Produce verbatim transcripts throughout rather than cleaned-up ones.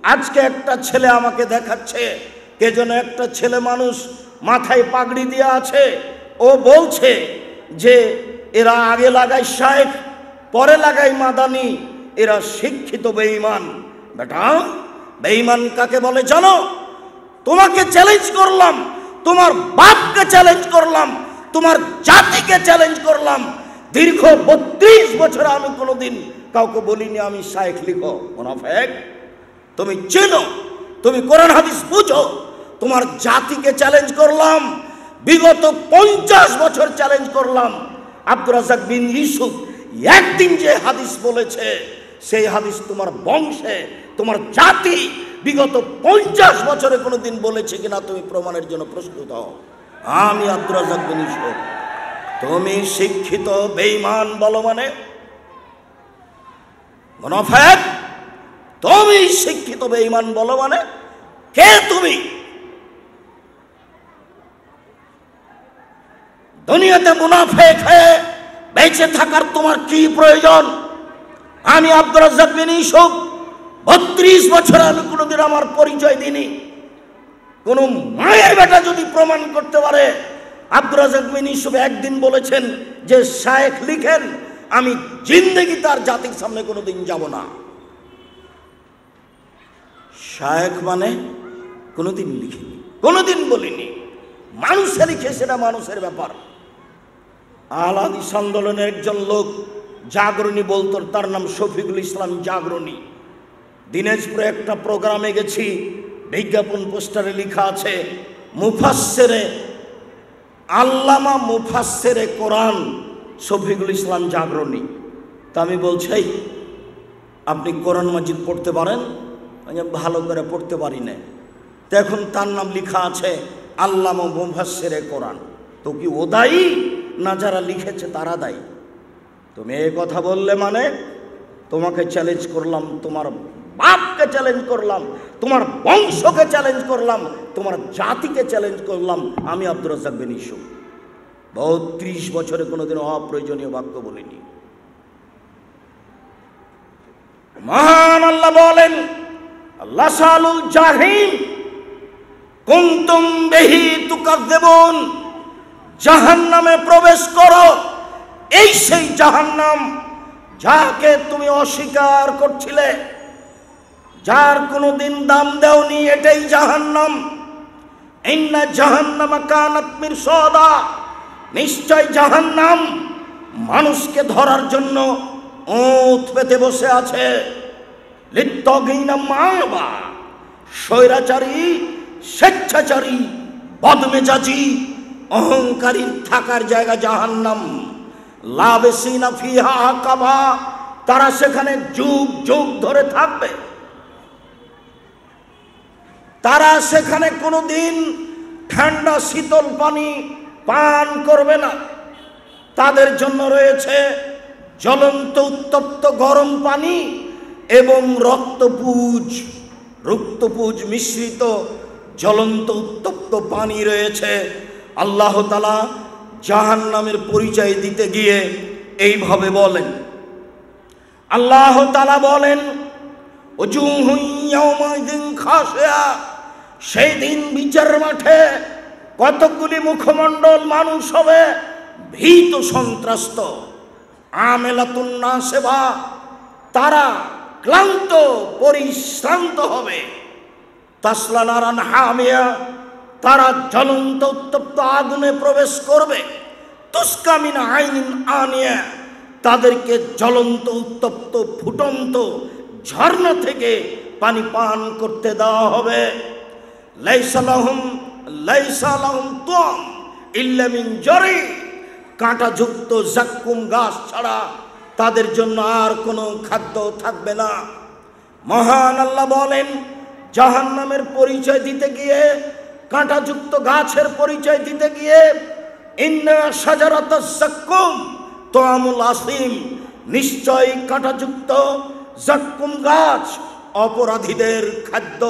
আজকে একটা ছেলে আমাকে দেখাচ্ছে, কে যেন একটা ছেলে মানুষ মাথায় পাগড়ি দিয়ে আছে, ও বলছে যে এরা আগে লাগায় শায়েখ, পরে লাগায় মাদানি, এরা শিক্ষিত বেঈমান। বেটা, বেঈমান কাকে বলে জানো? তোমাকে চ্যালেঞ্জ করলাম, তোমার বাপকে চ্যালেঞ্জ করলাম, তোমার জাতিকে চ্যালেঞ্জ করলাম। দীর্ঘ বত্রিশ বছর আমি কোনোদিন কাউকে বলিনি আমি শায়েখ লিখো। মুনাফিক, তুমি চেনো, তুমি কোরআন হাদিস বুঝো। তোমার জাতিকে চ্যালেঞ্জ করলাম, বিগত পঞ্চাশ বছর চ্যালেঞ্জ করলাম। আব্দুর রাজ্জাক বিন ইউসুফ একদিন যে হাদিস বলেছে, সেই হাদিস তোমার বংশে, তোমার জাতি বিগত পঞ্চাশ বছরে কোনোদিন বলেছে কিনা তুমি প্রমাণের জন্য প্রস্তুত হও। আমি আব্দুর রাজ্জাক বিন ইউসুফ। তুমি শিক্ষিত বেঈমান বলো মানে? মুনাফিক, তুমি শিক্ষিত বেঈমান বলো মানে? কে তুমি? দুনিয়াতে মুনাফিক হয়ে বেঁচে থাকার তোমার কি প্রয়োজন? আমি আব্দুর রাজ্জাক বিন ইউসুফ বত্রিশ বছর আমি কোনোদিন আমার পরিচয় দিইনি। কোন মায়ের বেটা যদি প্রমাণ করতে পারে আব্দুর রাজ্জাক বিন ইউসুফ একদিন বলেছেন যে শায়েখ লিখেন, আমি জিন্দেগি তার জাতির সামনে কোনোদিন যাব না। শায়েখ মানে কোনোদিন লিখিনি, কোনোদিন বলিনি। মানুষে লিখে, সেটা মানুষের ব্যাপার। আল হাদিস আন্দোলনের একজন লোক জাগরণী বলতো, তার নাম শফিকুল ইসলাম জাগরণী। দিনাজপুরে একটা প্রোগ্রামে গেছি, বিজ্ঞাপন পোস্টারে লেখা আছে মুফাসসিরে আল্লামা মুফাসসিরে কোরআন শফিকুল ইসলাম জাগরণী। তা আমি বলছি, আপনি কোরআন মাজিদ পড়তে পারেন? ভালো করে পড়তে পারি না। তো এখন তার নাম লেখা আছে আল্লামা মুফাসসিরে কোরআন। তো কি ও দায়ী না যারা লিখেছে তারা দায়ী? তুমি এই কথা বললে মানে তোমাকে চ্যালেঞ্জ করলাম, তোমার বাপকে চ্যালেঞ্জ করলাম, তোমার বংশকে চ্যালেঞ্জ করলাম, তোমার জাতিকে চ্যালেঞ্জ করলাম। আমি আব্দুর রাজ্জাক বিন ইউসুফ বত্রিশ বছরে কোনোদিন অপ্রয়োজনীয় বাক্য বলিনি। মহান আল্লাহ বলেন, আল্লাহ সালুল জাহিম কুনতুম বিহি তুকাজ্জিবুন, জাহান্নামে প্রবেশ করো। এই সেই জাহান্নাম যাকে তুমি অস্বীকার করছিলে, যার কোনোদিন দাম দেওনি, এটাই জাহান্নাম। ইন্না জাহান্নামা কানাত মিরসাদা, নিশ্চয় জাহান্নাম মানুষকে ধরার জন্য ওঁত পেতে বসে আছে। লিত্তাগিনা মাবা, স্বৈরাচারী, স্বেচ্ছাচারী, বদমেজাজি, অহংকারীর থাকার জায়গা জাহান্নাম। লাবিসিনা ফিহা আহকাবা, তারা সেখানে যুগ যুগ ধরে থাকবে। তারা সেখানে কোনোদিন ঠান্ডা শীতল পানি পান করবে না। তাদের জন্য রয়েছে জ্বলন্ত উত্তপ্ত গরম পানি এবং রক্তপুজ, রক্তপুজ মিশ্রিত জ্বলন্ত উত্তপ্ত পানি রয়েছে। আল্লাহ তাআলা জাহান্নামের পরিচয় দিতে গিয়ে এইভাবে বলেন, আল্লাহ তাআলা বলেন, ওজুহু ইয়াওমাইযিন খাশিয়া, সেই দিন বিচার মাঠে কতগুলি মুখমণ্ডল মানুষ হবে ভীত সন্ত্রস্ত। আমেলাতুন নাসিবা, তারা ক্লান্ত পরিশ্রান্ত হবে। তাসলা নারান হামিয়া, তারা জ্বলন্ত উত্তপ্ত আগুনে প্রবেশ করবে। তুসকা মিন আইনিন আনিয়া, তাদেরকে জ্বলন্ত উত্তপ্ত ফুটন্ত ঝর্ণা থেকে পানি পান করতে দেওয়া হবে। লাইসা লাহুম লাইসা লাহুম তুম ইল্লা মিন জারি, কাঁটাযুক্ত জাক্কুম গাছ ছাড়া তাদের জন্য আর কোনো খাদ্য থাকবে না। মহান আল্লাহ বলেন, জাহান্নামের পরিচয় দিতে গিয়ে, কাঁটাযুক্ত গাছের পরিচয় দিতে গিয়ে, ইন্না শাজারাতাজ জাক্কুম তুআমুল আসিম, নিশ্চয় কাঁটাযুক্ত জাক্কুম গাছ অপরাধীদের খাদ্য।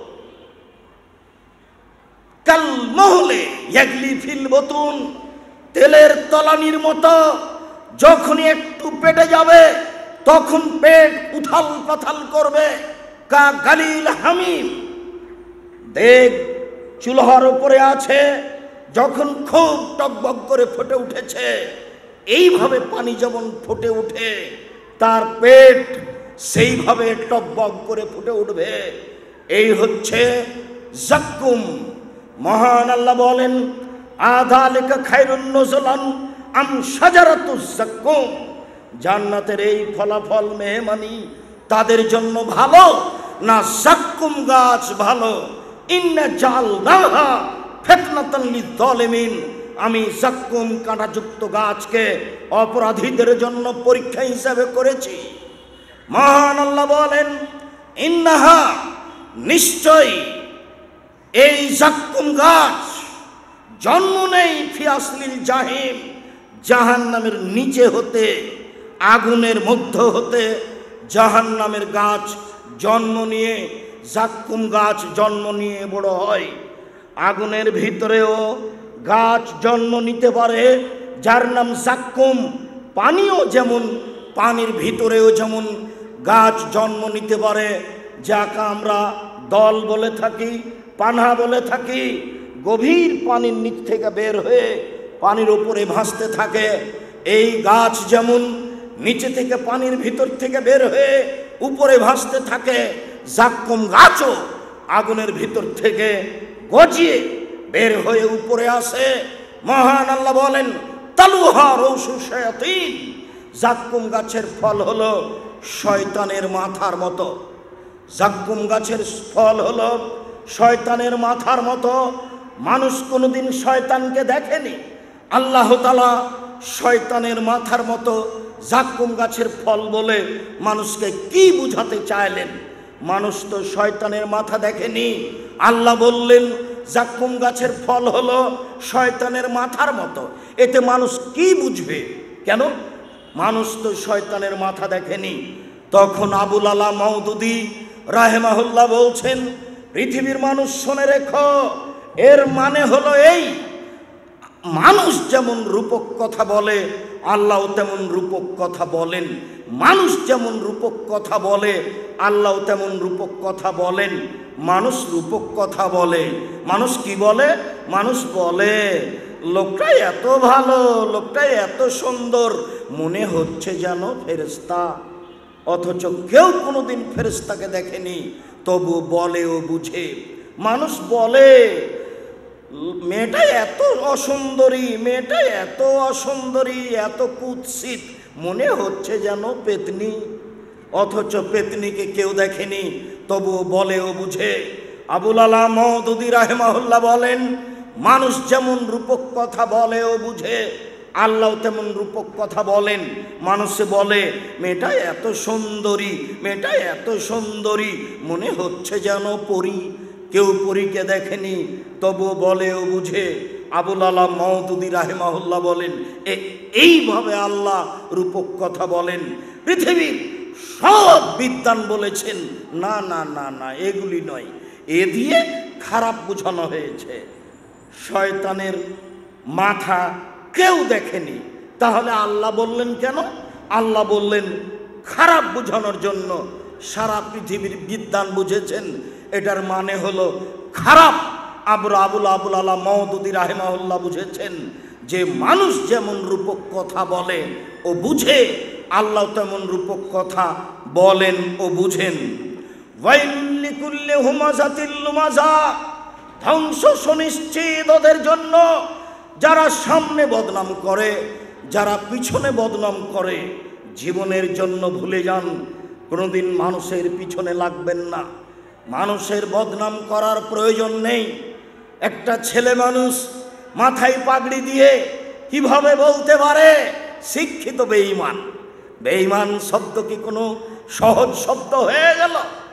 কাল মহলে ইয়াগলি ফিল বতুন, তেলের তলানির মতো যখনই একটু পেটে যাবে তখন পেট উথাল পাথাল করবে। কা গালিল হামিম। দেখ চুলার উপরে আছে, যখন খুব টকবক করে ফুটে উঠেছে, এইভাবে পানি যেমন ফুটে উঠে তার পেট সেইভাবে টকবক করে ফুটে উঠবে। এই হচ্ছে জাক্কুম। মহান আল্লাহ বলেন, আযালিকা খায়রুন নুজুলান আম শাজারাতুজ জাক্কুম। জান্নাতের এই ফলাফল মেহমানি তাদের জন্য ভালো না জাক্কুম গাছ ভালো? ইন্না জালনাহা ফিতনাতান লিয-যালিমিন। আমি জাক্কুম কাঁটাযুক্ত গাছকে অপরাধীদের জন্য পরীক্ষা হিসাবে করেছি। মহান আল্লাহ বলেন, ইন্নাহা নিশ্চয় এই জাক্কুম গাছ জন্ম নেই ফি আসলিল জাহিম, জাহান্নামের নিচে হতে, আগুনের মধ্য হতে জাহান্নামের গাছ জন্ম নিয়ে, জাক্কুম গাছ জন্ম নিয়ে বড় হয়। আগুনের ভিতরেও গাছ জন্ম নিতে পারে যার নাম জাক্কুম। পানিও যেমন, পানির ভিতরেও যেমন গাছ জন্ম নিতে পারে, যাকে আমরা দল বলে থাকি, পানহা বলে থাকি। গভীর পানির নিচ থেকে বের হয়ে পানির উপরে ভাসতে থাকে। এই গাছ যেমন নিচে থেকে পানির ভিতর থেকে বের হয়ে উপরে ভাসতে থাকে, জাক্কুম গাছও আগুনের ভিতর থেকে গজিয়ে বের হয়ে উপরে আসে। মহান আল্লাহ বলেন, তালুহা রৌসু শায়াতিন। জাক্কুম গাছের ফল হলো শয়তানের মাথার মতো। জাক্কুম গাছের ফল হলো শয়তানের মাথার মতো। মানুষ কোনোদিন শয়তানকে দেখেনি, আল্লাহ তাআলা শয়তানের মাথার মতো জাক্কুম গাছের ফল বলে মানুষকে কি বুঝাতে চাইলেন? মানুষ তো শয়তানের মাথা দেখেনি, আল্লাহ বললেন জাক্কুম গাছের ফল হলো শয়তানের মাথার মতো। এতে মানুষ কি বুঝবে? কেন? মানুষ তো শয়তানের মাথা দেখেনি। তখন আবুল আলা মওদুদি রাহেমাহুল্লাহ বলছেন, পৃথিবীর মানুষ শুনে রেখো, এর মানে হলো এই, মানুষ যেমন রূপক কথা বলে আল্লাহ তেমন রূপক কথা বলেন। মানুষ যেমন রূপক কথা বলে আল্লাহ তেমন রূপক কথা বলেন। মানুষ রূপক কথা বলে, মানুষ কি বলে? মানুষ বলে লোকটা এত ভালো, লোকটা এত সুন্দর, মনে হচ্ছে যেন ফেরেশতা। অথচ কেউ কোনোদিন ফেরেশতাকে দেখেনি, তবু বলে ও বুঝে। মানুষ বলে মেয়েটা এত অসুন্দরী, মেয়েটা এত অসুন্দরী, এত কুৎসিত, মনে হচ্ছে যেন পেতনি। অথচ পেতনিকে কেউ দেখেনি, তবুও বলে ও বুঝে। আবুল আলা মওদুদি রাহিমাহুল্লাহ বলেন, মানুষ যেমন রূপক কথা বলে ও বুঝে, আল্লাহ তেমন রূপক কথা বলেন। মানুষে বলে মেয়েটা এত সুন্দরী, মেয়েটা এত সুন্দরী, মনে হচ্ছে যেন পরী। কেউ পরীকে দেখেনি, তবু বলে ও বুঝে। আবুল আলা মওদুদি রাহিমাহুল্লাহ বলেন, এইভাবে আল্লাহ রূপক কথা বলেন। পৃথিবীর সব বিদ্বান বলেছেন না না না না, এগুলি নয়, এ দিয়ে খারাপ বোঝানো হয়েছে। শয়তানের মাথা কেউ দেখেনি, তাহলে আল্লাহ বললেন কেন? আল্লাহ বললেন খারাপ বোঝানোর জন্য। সারা পৃথিবীর বিদ্বান বুঝেছেন এটার মানে হলো খারাপ। আবু আবুল আবুল আলা মওদুদি রাহিমাহুল্লাহ বুঝেছেন যে মানুষ যেমন রূপক কথা বলে ও বুঝে, আল্লাহ তেমন রূপক কথা বলেন ও বুঝেন। ওয়াইলুল লিকুল্লি হুমাযাতিল লুমাযা। ধ্বংস সুনিশ্চিত ওদের জন্য যারা সামনে বদনাম করে, যারা পিছনে বদনাম করে। জীবনের জন্য ভুলে যান, কোনোদিন মানুষের পিছনে লাগবেন না। মানুষের বদনাম করার প্রয়োজন নেই। একটা ছেলে মানুষ মাথায় পাগড়ি দিয়ে কিভাবে বলতে পারে শিক্ষিত বেঈমান? বেঈমান শব্দ কি কোনো সহজ শব্দ হয়ে গেল?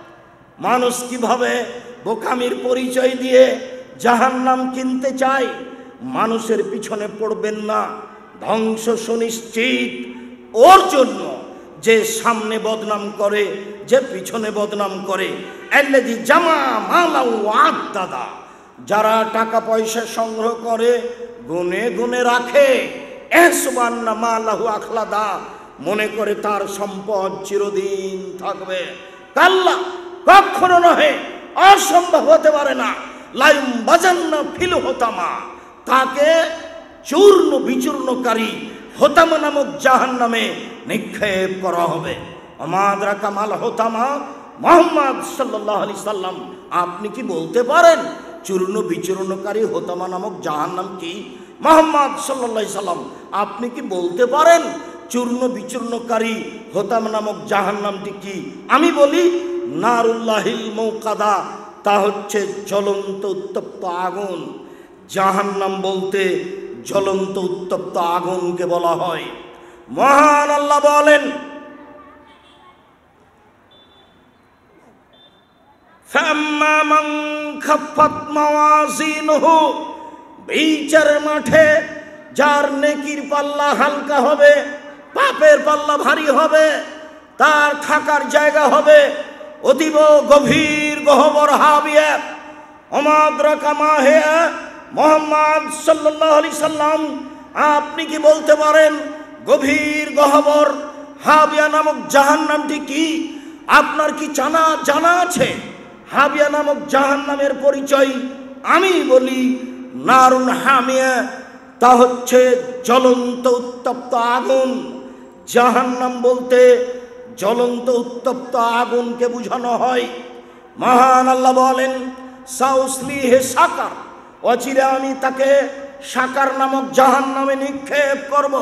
মানুষ কিভাবে বোকামির পরিচয় দিয়ে জাহান্নাম কিনতে চায়? মানুষের পিছনে পড়বেন না, ধ্বংস সুনিশ্চিত ওর জন্য যে সামনে বদনাম করে, যে পিছনে বদনাম করে। আল্লাযী জামা মালাউ ওয়াদ্দাদা। যারা টাকা পয়সা সংগ্রহ করে, গুনে গুনে রাখে, এহসবান্না মালাহু আখলাদা, মনে করে তার সম্পদ চিরদিন থাকবে। কাল্লা, কখনো নহে, অসম্ভব হতে পারে না। লাইম বাজান্না ফিল হোতামা, তাকে চূর্ণ বিচূর্ণকারী হোতামা নামক জাহান্নামে নিক্ষেপ করা হবে। আমাদরা কামাল হোতামা, মুহাম্মদ সাল্লাল্লাহু আলাইহি সাল্লাম আপনি কি বলতে পারেন চূর্ণ বিচূর্ণকারী হোতামা নামক জাহান্নাম কি? মুহাম্মদ সাল্লাল্লাহু আলাইহি সাল্লাম আপনি কি বলতে পারেন চূর্ণ বিচূর্ণকারী হোতামা নামক জাহান্নামটি কি? আমি বলি নারুল্লাহিল মৌকাদা, তা হচ্ছে জ্বলন্ত উত্তপ্ত আগুন। জাহান্নাম বলতে জ্বলন্ত উত্তপ্ত আগুনকে বলা হয়। মহান আল্লাহ বলেন, ফাম্মা মান খাফফাত মাওয়াজিনুহু, বিচার মাঠে যার নেকির পাল্লা হালকা হবে, পাপের পাল্লা ভারী হবে, তার থাকার জায়গা হবে অতীব গভীর গহ্বর হাবিয়া। আমাদরাকা মা হিয়া, মুহাম্মদ সাল্লাল্লাহু আলাইহি সাল্লাম আপনি কি বলতে পারেন গভীর গহ্বর হাবিয়া নামক জাহান্নামটি কি? আপনার কি জানা জানা আছে হাবিয়া নামক জাহান্নামের পরিচয়? আমি বলি নারুন হামিয়া, তা হচ্ছে জ্বলন্ত উত্তপ্ত আগুন। জাহান্নাম বলতে জ্বলন্ত উত্তপ্ত আগুনকে বোঝানো হয়। মহান আল্লাহ বলেন, সাউসলিহে সাকার, অচিরে আমি তাকে সাকার নামক জাহান্নামে নিক্ষেপ করব।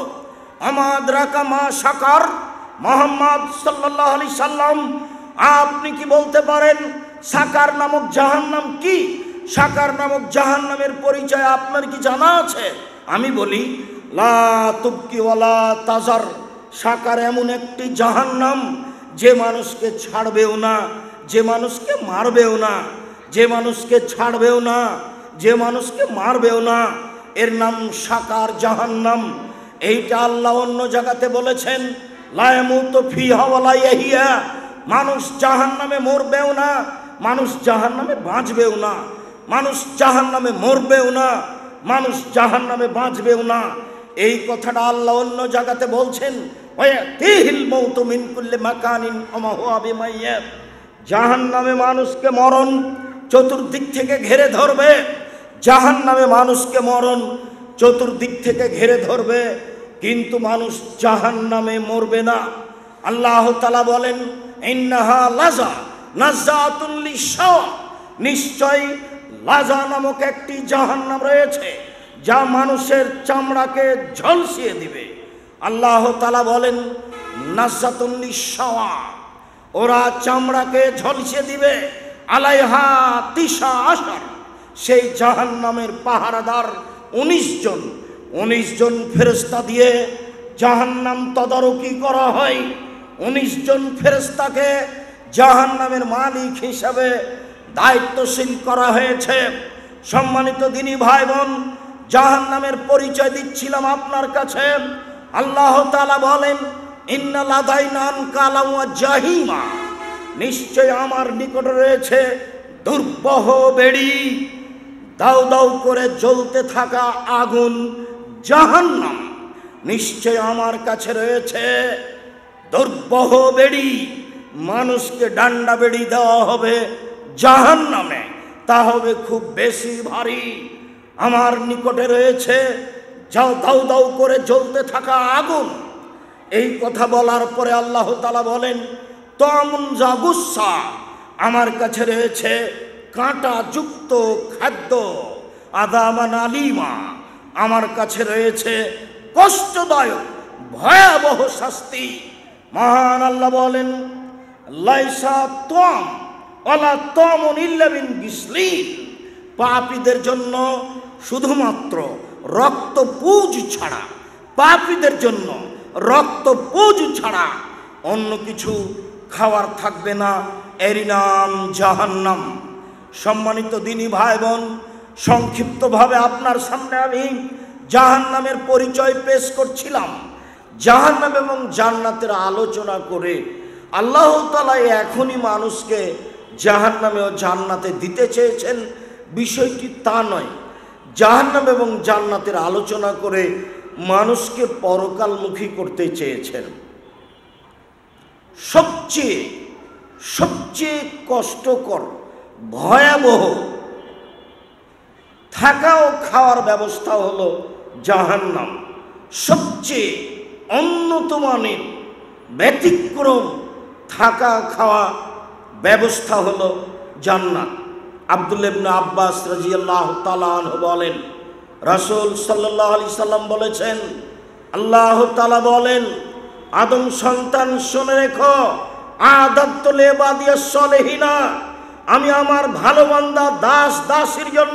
আমাদরাকা মা সাকার, মুহাম্মদ সাল্লাল্লাহু আলাইহি সাল্লাম আপনি কি বলতে পারেন সাকার নামক জাহান্নাম কি? সাকার নামক জাহান্নামের পরিচয় আপনার কি জানা আছে? আমি বলি লা তুবকি ওয়ালা তাজার, সাকার এমন একটি জাহান্নাম যে মানুষকে ছাড়বেও না, যে মানুষকে মারবেও না, যে মানুষকে ছাড়বেও না, যে মানুষকে মারবেও না, এর নাম সাকার জাহান্নাম। এইটা আল্লাহ অন্য জায়গাতে বলেছেন, লা ইয়ামুতু ফিহা ওয়ালা ইয়াহিয়া, মানুষ জাহান্নামে মরবেও না, মানুষ জাহান্নামে বাঁচবেও না, মানুষ জাহান্নামে মরবেও না, মানুষ জাহান্নামে বাঁচবেও না। এই কথাটা আল্লাহ অন্য জায়গাতে বলছেন, ওয়াতিহিল মাউতু মিন কুল্লি মাকানিন ওয়া হুয়া বিমাইয়াত, জাহান্নামে মানুষকে মরণ চতুর্দিক থেকে ঘিরে ধরবে। জাহান্নামে মানুষকে মরণ চতুর্দিক থেকে ঘিরে ধরবে, কিন্তু মানুষ জাহান্নামে মরবে না। আল্লাহ তাআলা বলেন, ইন্নাহা লাযা নাযাতুন লিশাওয়া, নিশ্চয় লাজা নামক একটি জাহান্নাম রয়েছে যা মানুষের চামড়াকে ঝলসিয়ে দিবে। আল্লাহ তাআলা বলেন নাযাতুন লিশাওয়া, ওরা চামড়াকে ঝলসিয়ে দিবে। আলাইহা তিসা আশার, সেই জাহান্নামের পাহারাদার উনিশ জন, উনিশ জন ফেরেশতা দিয়ে জাহান্নাম তদারকি করা হয়। উনিশ জন ফেরেশতাকে জাহান্নামের মালিক হিসাবে দায়িত্বশীল করা হয়েছে। সম্মানিত দিনী ভাই বোন, জাহান্নামের পরিচয় দিচ্ছিলাম আপনার কাছে। আল্লাহ তাআলা বলেন, ইন্না লাদাইনা আনকালা ওয়া জাহিমা, নিশ্চয় আমার নিকট রয়েছে দুর্বহ বেড়ি, দাউ দাউ করে জ্বলতে থাকা আগুন জাহান্নাম। নিশ্চয় আমার কাছে রয়েছে দুর্বহ বেড়ি, মানুষকে ডান্ডা বেড়ি দেওয়া হবে জাহান্নামে, তা হবে খুব বেশি ভারী। আমার নিকটে রয়েছে যাও দাউ দাউ করে জ্বলতে থাকা আগুন। এই কথা বলার পরে আল্লাহ তাআলা বলেন, তামুন জাগুসা, আমার কাছে রয়েছে কাঁটা যুক্ত খাদ্য, আদামান আলিমা, আমার কাছে রয়েছে কষ্টদায়ক ভয়াবহ শাস্তি। মহান আল্লাহ বলেন, লাইসা তাম ওয়ালা তামুন ইল্লা মিন গিসলিন, পাপীদের জন্য শুধুমাত্র রক্তপুঁজ ছাড়া, পাপীদের জন্য রক্তপুঁজ ছাড়া অন্য কিছু খাওয়ার থাকবে না, এরই নাম জাহান্নাম। সম্মানিত দিনী ভাই বোন, সংক্ষিপ্তভাবে আপনার সামনে আমি জাহান্নামের পরিচয় পেশ করছিলাম। জাহান্নাম এবং জান্নাতের আলোচনা করে আল্লাহ তাআলা এখনই মানুষকে জাহান্নামে ও জান্নাতে দিতে চেয়েছেন, বিষয়টি তা নয়। জাহান্নাম এবং জান্নাতের আলোচনা করে মানুষকে পরকালমুখী করতে চেয়েছেন। সবচেয়ে সবচেয়ে কষ্টকর ভয়াবহ থাকা ও খাওয়ার ব্যবস্থা হলো জাহান্নাম। সবচেয়ে উন্নত মানের ব্যতিক্রম থাকা খাওয়া ব্যবস্থা হলো জান্নাত। আব্দুল্লাহ ইবনে আব্বাস রাদিয়াল্লাহু তাআলা আনহু বলেন, রাসূল সাল্লাল্লাহু আলাইহি সাল্লাম বলেছেন, আল্লাহ তাআলা বলেন, আদম সন্তান শুনে রেখো, আদাতু লিবাদিয়াস সলিহিনা, আমি আমার ভালো বান্দা দাস দাসীর জন্য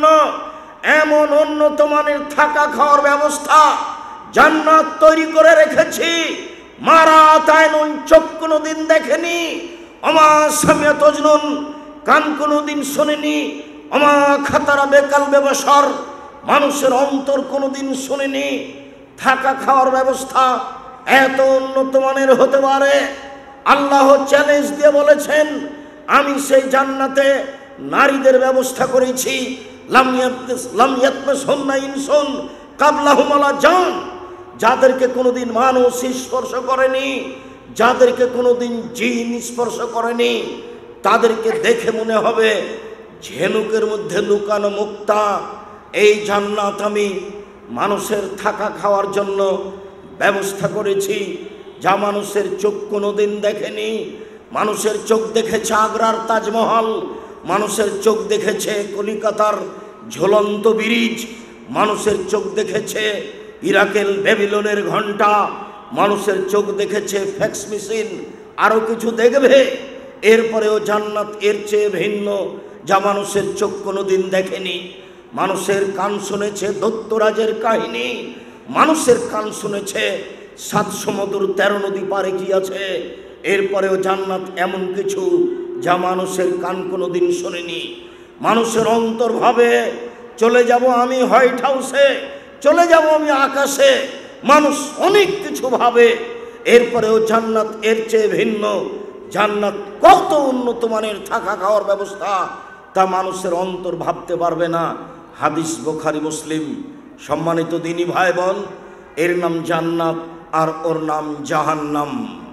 এমন উন্নত মানের থাকা খাওয়ার ব্যবস্থা জান্নাত তৈরি করে রেখেছি, মারা তাইনুন চোখ কোনোদিন দেখেনি, অমা সামিয়াত উজনুন কান কোনোদিন শোনেনি, অমা খাতারা বেকাল বেবসর মানুষের অন্তর কোনোদিন শোনেনি। থাকা খাওয়ার ব্যবস্থা এত উন্নত মানের হতে পারে, আল্লাহ চ্যালেঞ্জ দিয়ে বলেছেন, আমি সেই জান্নাতে নারীদের ব্যবস্থা করেছি, লাম ইয়াতমিস লাম ইয়াতমিসহুন্না ইনসুন কাবলাহুম ওয়ালা জান, যাদেরকে কোনোদিন মানুষ স্পর্শ করেনি, যাদেরকে কোনোদিন জিন স্পর্শ করেনি, তাদেরকে দেখে মনে হবে ঝিনুকের মধ্যে লুকানো মুক্তা। এই জান্নাত আমি মানুষের থাকা খাওয়ার জন্য ব্যবস্থা করেছি, যা মানুষের চোখ কোনোদিন দেখেনি। মানুষের চোখ দেখেছে আগ্রার তাজমহল, মানুষের চোখ দেখেছে কলিকাতার ঝুলন্ত ব্রিজ, মানুষের চোখ দেখেছে ইরাকের ব্যাবিলনের ঘণ্টা, মানুষের চোখ দেখেছে ফ্যাক্স মেশিন, আরও কিছু দেখবে। এরপরেও জান্নাত এর চেয়ে ভিন্ন, যা মানুষের চোখ কোনোদিন দেখেনি। মানুষের কান শুনেছে দৈত্যরাজের কাহিনী, মানুষের কান শুনেছে সাত সমুদ্র তেরো নদী পারে কি আছে। এরপরেও জান্নাত এমন কিছু যা মানুষের কান কোনোদিন শোনেনি। মানুষের অন্তর ভাবে চলে যাব আমি হোয়াইট হাউসে, চলে যাব আমি আকাশে, মানুষ অনেক কিছু ভাবে। এরপরেও জান্নাত এর চেয়ে ভিন্ন, জান্নাত কত উন্নত মানের থাকা খাওয়ার ব্যবস্থা তা মানুষের অন্তর ভাবতে পারবে না। হাদিস বুখারী মুসলিম। সম্মানিত দিনী ভাই বোন, এর নাম জান্নাত আর ওর নাম জাহান্নাম।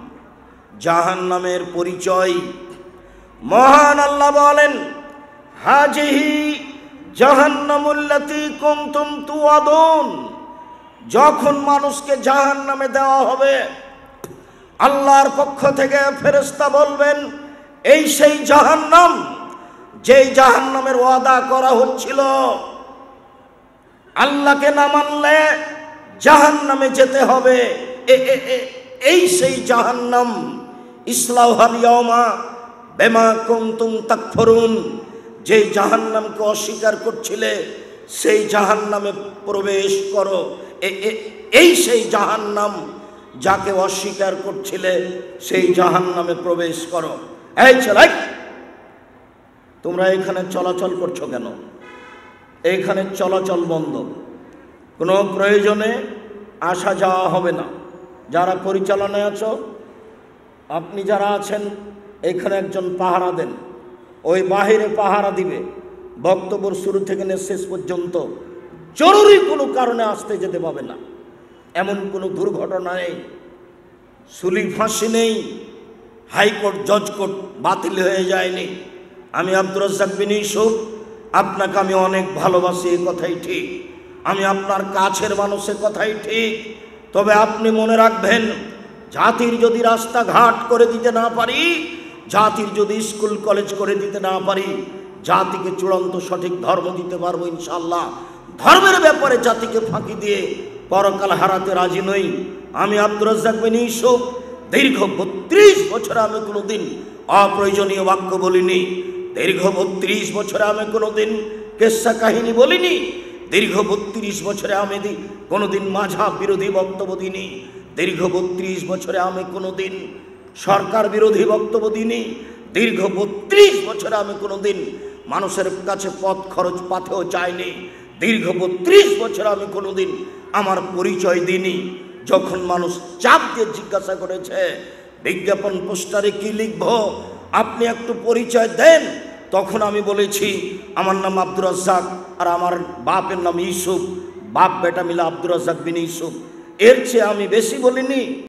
জাহান্নামের পরিচয় মহান আল্লাহ বলেন, হাজিহি জাহান্নামুল্লাতী কুনতুম তুআদুন। যখন মানুষকে জাহান্নামে দেওয়া হবে, আল্লাহর পক্ষ থেকে ফেরেশতা বলবেন, এই সেই জাহান্নাম যেই জাহান্নামের ওয়াদা করা হচ্ছিল। আল্লাহকে না মানলে জাহান্নামে যেতে হবে, এই সেই জাহান্নাম। ইসলাউহাল ইয়াওমা বিমা কুনতুম তাকফুরুন। যেই জাহান্নামকে অস্বীকার করছিলে সেই জাহান্নামে প্রবেশ করো। এই সেই জাহান্নাম যাকে অস্বীকার করছিলে সেই জাহান্নামে প্রবেশ করো। এই ছেলে, তোমরা এখানে চলাচল করছো কেন? এইখানে চলাচল বন্ধ, কোনো প্রয়োজনে আসা যাওয়া হবে না। যারা পরিচালনায় আছো, আপনি যারা আছেন এখানে একজন পাহারা দেন, ওই বাহিরে পাহারা দিবে বক্তব্য শুরু থেকে শেষ পর্যন্ত। জরুরি কোনো কারণে আসতে যেতে পাবে না, এমন কোনো দুর্ঘটনা নেই, সুলি ফাঁসি নেই, হাইকোর্ট জজ কোর্ট বাতিল হয়ে যায়নি। আমি আব্দুর রাজ্জাক বিন ইউসুফ, আপনাকে আমি অনেক ভালোবাসি, এই কথাই ঠিক। আমি আপনার কাছের মানুষের কথাই ঠিক। তবে আপনি মনে রাখবেন, জাতির যদি রাস্তাঘাট করে দিতে না পারি, জাতির যদি স্কুল কলেজ করে দিতে না পারি, জাতিকে চূড়ান্ত সঠিক ধর্ম দিতে পারবো ইনশাআল্লাহ। ধর্মের ব্যাপারে জাতিকে ফাঁকি দিয়ে পরকাল হারাতে রাজি নই। আমি আব্দুর রাজ্জাক বিন ইউসুফ দীর্ঘ বত্রিশ বছরে আমি কোনোদিন অপ্রয়োজনীয় বাক্য বলিনি। দীর্ঘ বত্রিশ বছরে আমি কোনোদিন কেসা কাহিনী বলিনি। দীর্ঘ বত্রিশ বছরে আমি কোনোদিন মাঝহাব বিরোধী বক্তব্য দিইনি। দীর্ঘ বত্রিশ বছরে আমি কোনোদিন সরকার বিরোধী বক্তব্য দিইনি। দীর্ঘ বত্রিশ বছরে আমি কোনোদিন মানুষের কাছে পথ খরচ পাথেও চাইনি। দীর্ঘ বত্রিশ বছরে আমি কোনোদিন আমার পরিচয় দিইনি। যখন মানুষ চাপ দিয়ে জিজ্ঞাসা করেছে বিজ্ঞাপন পোস্টারে কি লিখব, আপনি একটু পরিচয় দেন, তখন আমি বলেছি আমার নাম আব্দুর রাজ্জাক আর আমার বাপের নাম ইউসুফ। বাপ বেটা মিলে আব্দুর রাজ্জাক বিন ইউসুফ। এর চেয়ে আমি বেশি বলিনি।